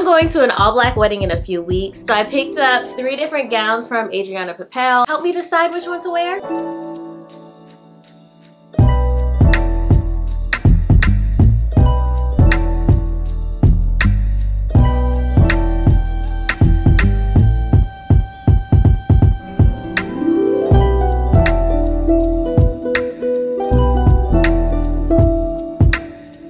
going to an all-black wedding in a few weeks, so I picked up 3 different gowns from Adriana Papel. Help me decide which one to wear.